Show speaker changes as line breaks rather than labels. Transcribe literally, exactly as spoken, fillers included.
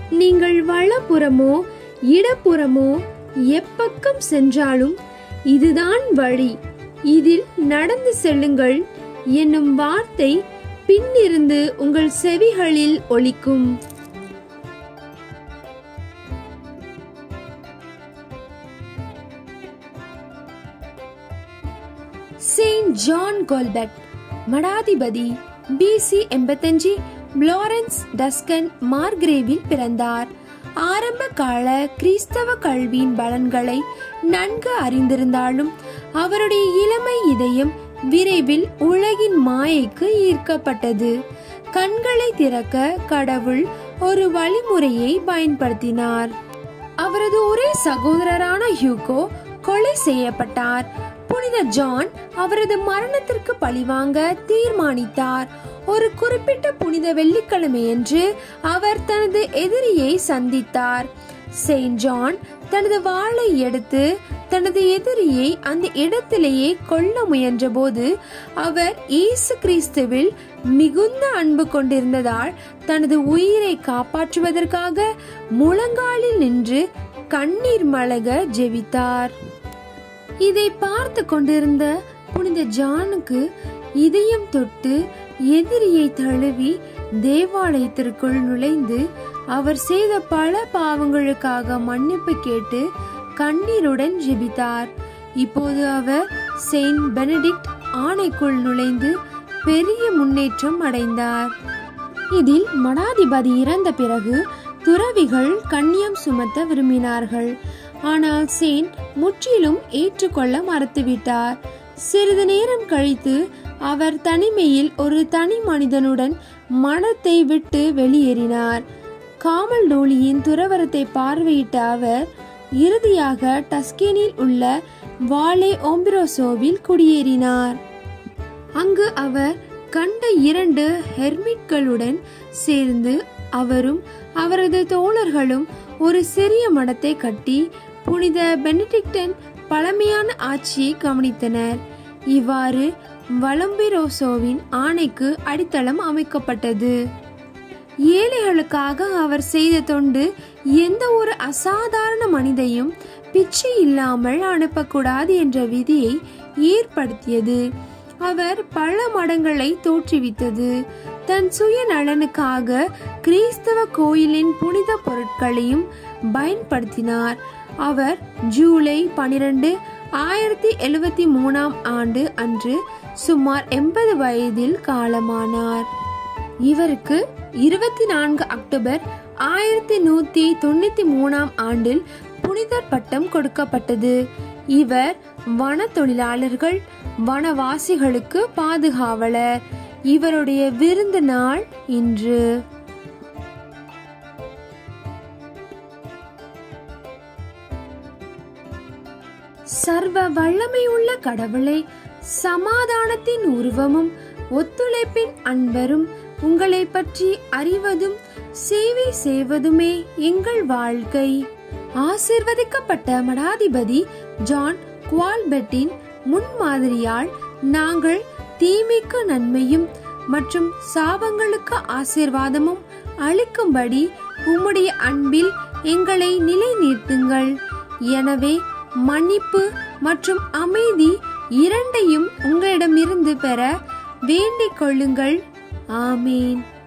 நீங்கள் வலப்புறமோ இடப்புறமோ எப்பக்கம் சென்றாலும் இதுதான் வழி, இதில் நடந்து செல்லுங்கள் என்னும் வார்த்தை பின்னிருந்து உங்கள் செவிகளில் ஒலிக்கும். செயின்ட் ஜான் கோல்பெட் மடாதிபதி பிசி எண்பத்தஞ்சு புளோரன்ஸ் டஸ்கன் மார்கிரேவில் பிறந்தார். ஆரம்ப கால கிறிஸ்தவ கல்வியின் பலன்களை நன்கு அறிந்திருந்தாலும் அவருடைய இளமை இதயம் விரைவில் உலகின் மாயைக்கு ஈர்க்கப்பட்டது. கண்களை திறக்க கடவுள் ஒரு வழிமுறையை பயன்படுத்தினார். அவரது ஒரே சகோதரரான ஹியூகோ கொலை செய்யப்பட்டார். புனித ஜான் அவரது மரணத்திற்கு பழிவாங்க தீர்மானித்தார். ஒரு குறிப்பிட்ட புனித வெள்ளிக்கிழமையன்று அவர் தனது எதிரியை சந்தித்தார். செயின்ட் ஜான் தனது வாளை எடுத்து தனது எதிரியை அந்த இடத்திலேயே கொல்ல முயன்ற போது அவர் இயேசு கிறிஸ்துவில் மிகுந்த அன்பு கொண்டிருந்ததால் தனது உயிரை காப்பாற்றுவதற்காக முழங்காலில் நின்று கண்ணீர் மல்க ஜெபித்தார். இதை பார்த்து கொண்டிருந்த புனித ஜானுக்கு இதயம் தொட்டு எதிரியை தழுவி தேவாலயத்திற்குள் நுழைந்து அவர் செய்த பல பாவங்களுக்காக மன்னிப்பு கேட்டு கண்ணீருடன் ஜெபித்தார். இப்போது அவர் செயின்ட் பெனடிக்ட் ஆணைக்குள் நுழைந்து பெரிய முன்னேற்றம் அடைந்தார். இதில் மடாதிபதி இறந்த பிறகு துறவிகள் கண்ணியம் சுமத்த விரும்பினார்கள். ஆனால் செயின்ட் முற்றிலும் ஏற்றுக்கொள்ள மறுத்துவிட்டார். சிறிது நேரம் கழித்து அவர் தனிமையில் ஒரு தனி மனிதனுடன் மடத்தை விட்டு வெளியேறினார். காமல் டோலியின் துறவரத்தை பார்வையிட்ட அவர் இறுதியாக டஸ்கேனில் உள்ள வாலே ஓம்பிரோசோவில் குடியேறினார். அங்கு அவர் கண்ட இரண்டு ஹெர்மிட்களுடன் சேர்ந்து அவரும் அவரது தோழர்களும் ஒரு சிறிய மடத்தை கட்டி புனித பெனடிக்டன் பழமையான ஆட்சியை கவனித்தனர். இவ்வாறு வலம்பிரோசோவின் ஆணைக்கு அடித்தளம் அமைக்கப்பட்டது. ஏழைகளுக்காக அவர் செய்த தொண்டு எந்த ஒரு அசாதாரண மனிதையும் பிச்சை இல்லாமல் அனுப்பக்கூடாது என்ற விதியை ஏற்படுத்தியது. அவர் பல மடங்களை தோற்றுவித்தது. தன் சுய நலனுக்காக கிறிஸ்தவ கோயிலின் புனித பொருட்களையும் பயன்படுத்தினார். அவர் ஜூலை பனிரெண்டு ஆயிரத்தி எழுபத்தி மூணாம் ஆண்டு அன்று சுமார் எண்பது வயதில் காலமானார். இவருக்கு இருபத்தி நான்கு அக்டோபர் ஆயிரத்தி நூத்தி தொண்ணூத்தி மூணாம் ஆண்டில் புனிதர் பட்டம் கொடுக்கப்பட்டது. இவர் வன தொழிலாளர்கள் வனவாசிகளுக்கு பாதுகாவலர். இவருடைய விருந்து நாள் இன்று. சர்வ வல்லமையுள்ள கடவுளை, சமாதானத்தின் உருவமும் ஒத்துழைப்பின் அன்பரும் உங்களை பற்றி அறிவதும் சேவை செய்வதுமே எங்கள் வாழ்க்கை. ஆசீர்வதிக்கப்பட்ட மடாதிபதி ஜான் குவால்பெட்டின் முன்மாதிரியால் நாங்கள் தீமைக்கு நன்மையும் மற்றும் சாபங்களுக்கு ஆசீர்வாதமும் அளிக்கும்படி உம்முடைய அன்பில் எங்களை நிலைநிறுத்துங்கள். எனவே மன்னிப்பு மற்றும் அமைதி இரண்டையும் உங்களிடமிருந்து பெற வேண்டிக் கொள்ளுங்கள். ஆமேன்.